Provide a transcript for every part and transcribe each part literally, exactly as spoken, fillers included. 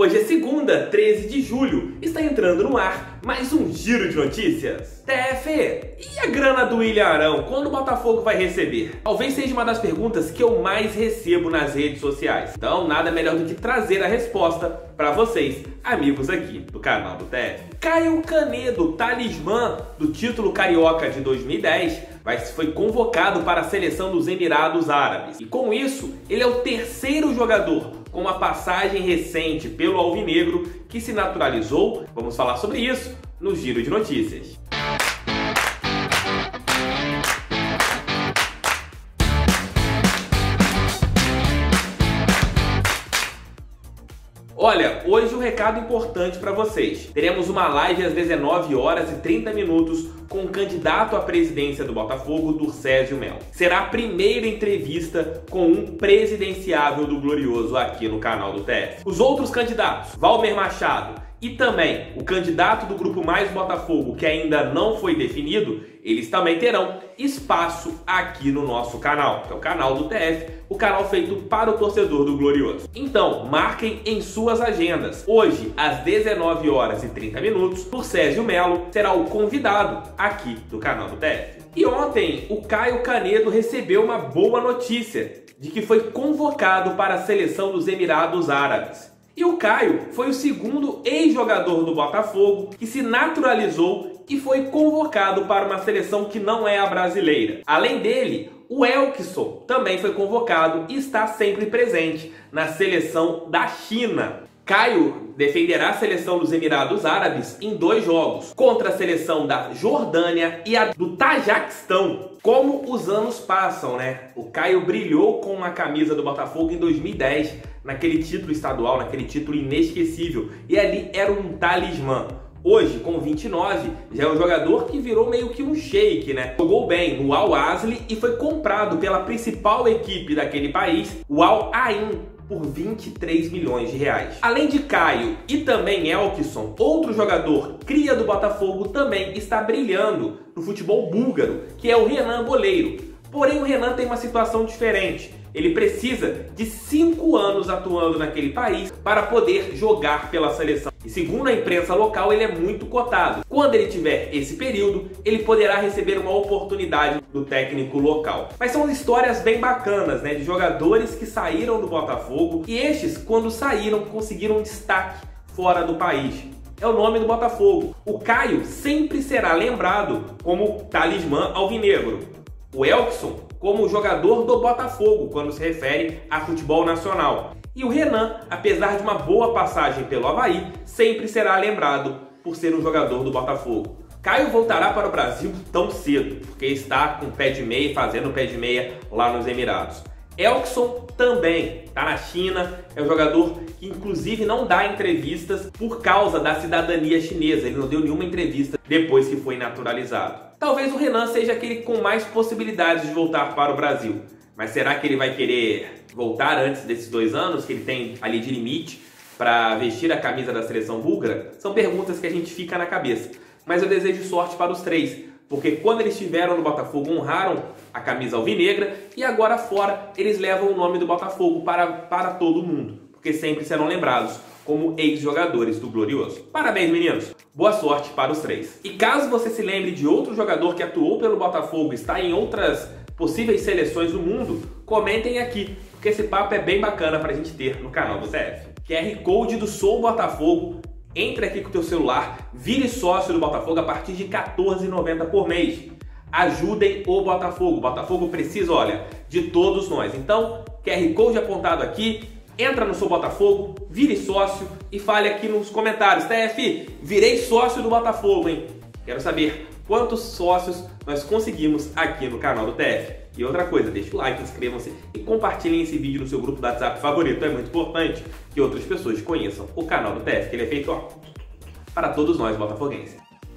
Hoje é segunda, treze de julho, está entrando no ar mais um Giro de Notícias. T F, e a grana do William Arão, quando o Botafogo vai receber? Talvez seja uma das perguntas que eu mais recebo nas redes sociais. Então, nada melhor do que trazer a resposta para vocês, amigos aqui do canal do T F. Caio Canedo, talismã do título carioca de dois mil e dez, mas foi convocado para a seleção dos Emirados Árabes. E com isso, ele é o terceiro jogador com uma passagem recente pelo Alvinegro que se naturalizou. Vamos falar sobre isso no Giro de Notícias. Olha, hoje um recado importante para vocês. Teremos uma live às dezenove horas e trinta minutos com o candidato à presidência do Botafogo, Durcésio Mello. Será a primeira entrevista com um presidenciável do Glorioso aqui no canal do T F. Os outros candidatos, Valmer Machado e também o candidato do Grupo Mais Botafogo, que ainda não foi definido, eles também terão espaço aqui no nosso canal, que é o canal do T F, o canal feito para o torcedor do Glorioso. Então, marquem em suas agendas. Hoje, às dezenove horas e trinta minutos, Durcésio Mello será o convidado aqui do canal do T F. E ontem, o Caio Canedo recebeu uma boa notícia de que foi convocado para a seleção dos Emirados Árabes. E o Caio foi o segundo ex-jogador do Botafogo que se naturalizou e foi convocado para uma seleção que não é a brasileira. Além dele, o Elkson também foi convocado e está sempre presente na seleção da China. Caio defenderá a seleção dos Emirados Árabes em dois jogos, contra a seleção da Jordânia e a do Tajiquistão. Como os anos passam, né? O Caio brilhou com a camisa do Botafogo em dois mil e dez, naquele título estadual, naquele título inesquecível, e ali era um talismã. Hoje, com vinte e nove, já é um jogador que virou meio que um shake, né? Jogou bem no Al Ahly e foi comprado pela principal equipe daquele país, o Al Ain, por vinte e três milhões de reais. Além de Caio e também Elkson, outro jogador cria do Botafogo também está brilhando no futebol búlgaro, que é o Renan Goleiro. Porém, o Renan tem uma situação diferente. Ele precisa de cinco anos atuando naquele país para poder jogar pela seleção. E segundo a imprensa local, ele é muito cotado. Quando ele tiver esse período, ele poderá receber uma oportunidade do técnico local. Mas são histórias bem bacanas, né, de jogadores que saíram do Botafogo e estes, quando saíram, conseguiram um destaque fora do país. É o nome do Botafogo. O Caio sempre será lembrado como talismã alvinegro. O Elkson como jogador do Botafogo, quando se refere a futebol nacional. E o Renan, apesar de uma boa passagem pelo Avaí, sempre será lembrado por ser um jogador do Botafogo. Caio voltará para o Brasil tão cedo, porque está com pé de meia, fazendo pé de meia lá nos Emirados. Elkson também está na China, é um jogador que inclusive não dá entrevistas por causa da cidadania chinesa. Ele não deu nenhuma entrevista depois que foi naturalizado. Talvez o Renan seja aquele com mais possibilidades de voltar para o Brasil. Mas será que ele vai querer voltar antes desses dois anos que ele tem ali de limite para vestir a camisa da seleção búlgara? São perguntas que a gente fica na cabeça. Mas eu desejo sorte para os três, porque quando eles estiveram no Botafogo honraram a camisa alvinegra e agora fora eles levam o nome do Botafogo para, para todo mundo, porque sempre serão lembrados como ex-jogadores do Glorioso. Parabéns, meninos! Boa sorte para os três. E caso você se lembre de outro jogador que atuou pelo Botafogo e está em outras possíveis seleções do mundo, comentem aqui, porque esse papo é bem bacana para a gente ter no canal do T F. Q R Code do Sou Botafogo. Entre aqui com o teu celular, vire sócio do Botafogo a partir de quatorze reais e noventa centavos por mês. Ajudem o Botafogo. O Botafogo precisa, olha, de todos nós. Então, Q R Code apontado aqui, entra no Sou Botafogo, vire sócio e fale aqui nos comentários: T F, virei sócio do Botafogo, hein? Quero saber quantos sócios nós conseguimos aqui no canal do T F. E outra coisa, deixe o like, inscrevam-se e compartilhem esse vídeo no seu grupo do WhatsApp favorito. É muito importante que outras pessoas conheçam o canal do T F, que ele é feito, ó, para todos nós botafoguenses.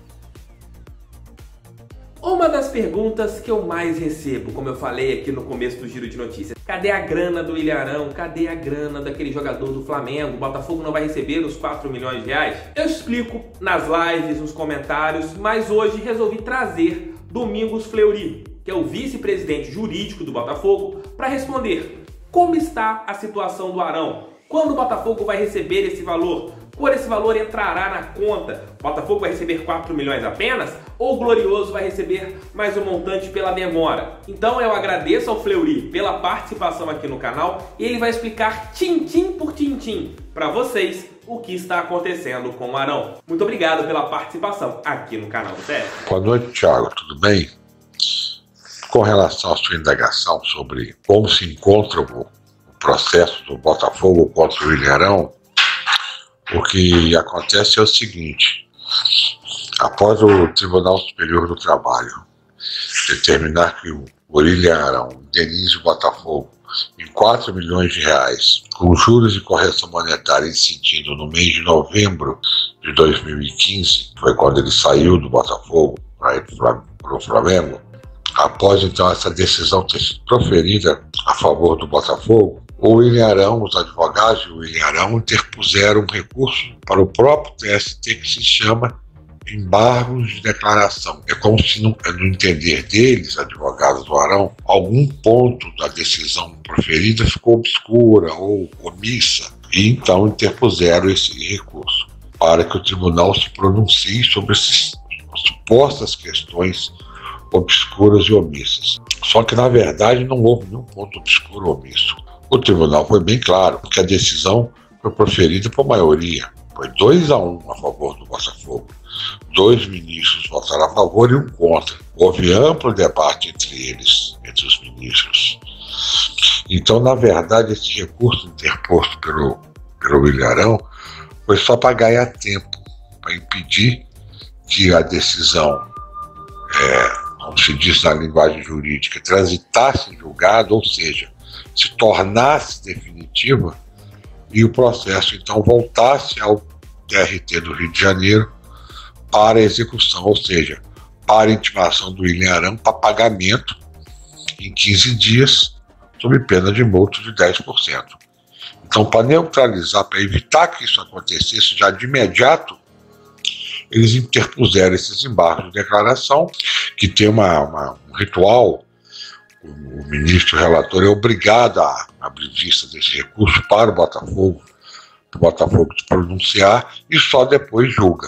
Uma das perguntas que eu mais recebo, como eu falei aqui no começo do Giro de Notícias: cadê a grana do William Arão? Cadê a grana daquele jogador do Flamengo? O Botafogo não vai receber os quatro milhões de reais? Eu explico nas lives, nos comentários, mas hoje resolvi trazer Domingos Fleury, que é o vice-presidente jurídico do Botafogo, para responder como está a situação do Arão. Quando o Botafogo vai receber esse valor? Quando esse valor entrará na conta? O Botafogo vai receber quatro milhões apenas? Ou o Glorioso vai receber mais um montante pela demora? Então eu agradeço ao Fleury pela participação aqui no canal e ele vai explicar tintim por tintim para vocês o que está acontecendo com o Arão. Muito obrigado pela participação aqui no canal do T F. Boa noite, Thiago. Tudo bem? Com relação à sua indagação sobre como se encontra o processo do Botafogo contra o William Arão, o que acontece é o seguinte: após o Tribunal Superior do Trabalho determinar que o William Arão indenize o Botafogo em quatro milhões de reais, com juros e correção monetária incidindo no mês de novembro de dois mil e quinze, que foi quando ele saiu do Botafogo para ir para o Flamengo, após então essa decisão ter sido proferida a favor do Botafogo, o William Arão, os advogados do William Arão interpuseram um recurso para o próprio T S T que se chama embargos de declaração. É como se, no, no entender deles, advogados do Arão, algum ponto da decisão proferida ficou obscura ou omissa, e então interpuseram esse recurso para que o tribunal se pronuncie sobre essas supostas questões obscuras e omissas. Só que, na verdade, não houve nenhum ponto obscuro ou omisso. O tribunal foi bem claro que a decisão foi proferida por maioria. Foi dois a um a favor do Botafogo. Dois ministros votaram a favor e um contra. Houve amplo debate entre eles, entre os ministros. Então, na verdade, esse recurso interposto pelo, pelo William Arão foi só para ganhar tempo, para impedir que a decisão, é, como se diz na linguagem jurídica, transitasse em julgado, ou seja, se tornasse definitiva e o processo então voltasse ao T R T do Rio de Janeiro para execução, ou seja, para intimação do William Arão para pagamento em quinze dias, sob pena de multa de dez por cento. Então, para neutralizar, para evitar que isso acontecesse já de imediato, eles interpuseram esses embargos de declaração, que tem uma, uma, um ritual. O ministro relator é obrigado a abrir vista desse recurso para o Botafogo, para o Botafogo se pronunciar, e só depois julga.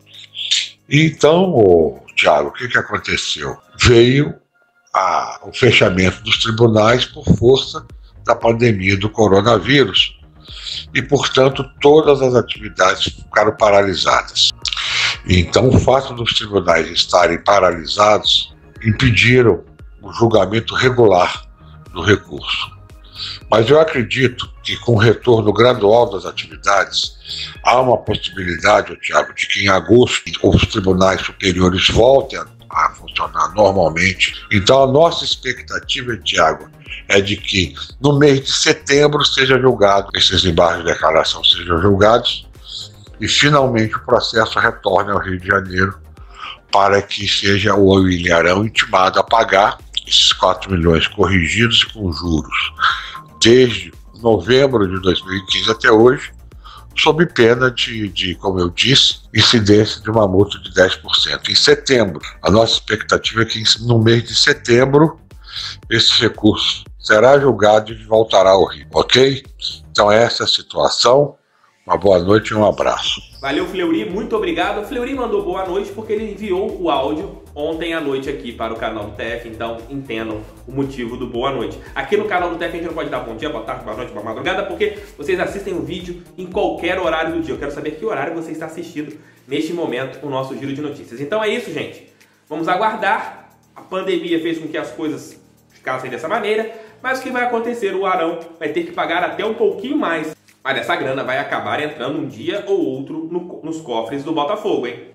Então, oh, Thiago, o que, que aconteceu? Veio a, o fechamento dos tribunais por força da pandemia do coronavírus e, portanto, todas as atividades ficaram paralisadas. Então, o fato dos tribunais estarem paralisados impediram o julgamento regular do recurso. Mas eu acredito que com o retorno gradual das atividades, há uma possibilidade, Thiago, de que em agosto os tribunais superiores voltem a, a funcionar normalmente. Então a nossa expectativa, Thiago, é de que no mês de setembro seja julgado, esses embargos de declaração sejam julgados e finalmente o processo retorne ao Rio de Janeiro para que seja o William Arão intimado a pagar esses quatro milhões corrigidos e com juros desde novembro de dois mil e quinze até hoje, sob pena de, de, como eu disse, incidência de uma multa de dez por cento. Em setembro, a nossa expectativa é que no mês de setembro esse recurso será julgado e voltará ao Rio, ok? Então essa é a situação. Uma boa noite e um abraço. Valeu, Fleury, muito obrigado. O Fleury mandou boa noite porque ele enviou o áudio ontem à noite aqui para o canal do T F, então entendam o motivo do boa noite. Aqui no canal do T F a gente não pode dar bom dia, boa tarde, boa noite, boa madrugada, porque vocês assistem o vídeo em qualquer horário do dia. Eu quero saber que horário você está assistindo neste momento o nosso giro de notícias. Então é isso, gente. Vamos aguardar. A pandemia fez com que as coisas ficassem dessa maneira, mas o que vai acontecer? O Arão vai ter que pagar até um pouquinho mais. Mas essa grana vai acabar entrando um dia ou outro no, nos cofres do Botafogo, hein?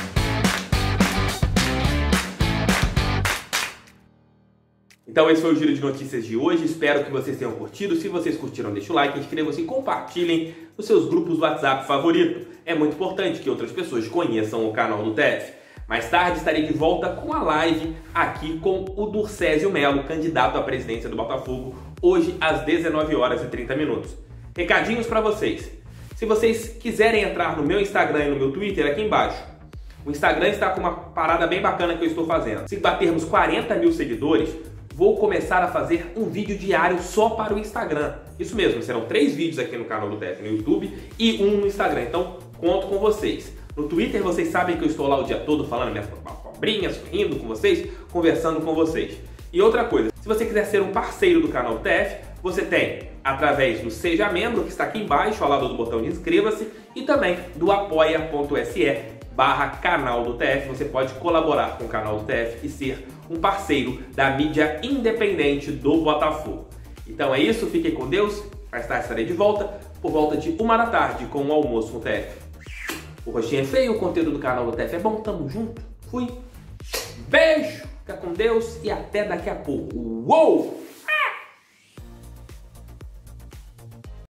Então esse foi o Giro de Notícias de hoje. Espero que vocês tenham curtido. Se vocês curtiram, deixa o like, inscrevam-se e compartilhem nos seus grupos do WhatsApp favorito. É muito importante que outras pessoas conheçam o canal do T F. Mais tarde estarei de volta com a live aqui com o Durcésio Melo, candidato à presidência do Botafogo, hoje às dezenove horas e trinta minutos. Recadinhos para vocês. Se vocês quiserem entrar no meu Instagram e no meu Twitter, aqui embaixo. O Instagram está com uma parada bem bacana que eu estou fazendo. Se batermos quarenta mil seguidores, vou começar a fazer um vídeo diário só para o Instagram. Isso mesmo, serão três vídeos aqui no canal do T F no YouTube e um no Instagram. Então, conto com vocês. No Twitter, vocês sabem que eu estou lá o dia todo falando minhas cobrinhas, rindo com vocês, conversando com vocês. E outra coisa, se você quiser ser um parceiro do canal do T F, você tem através do Seja Membro, que está aqui embaixo, ao lado do botão de inscreva-se, e também do apoia.se barra canal do T F. Você pode colaborar com o canal do T F e ser um parceiro da mídia independente do Botafogo. Então é isso, fiquem com Deus. Mais tarde estarei de volta, por volta de uma da tarde, com o almoço no T F. O rostinho é feio, o conteúdo do canal do T F é bom, tamo junto. Fui. Beijo, fica com Deus e até daqui a pouco. Uou!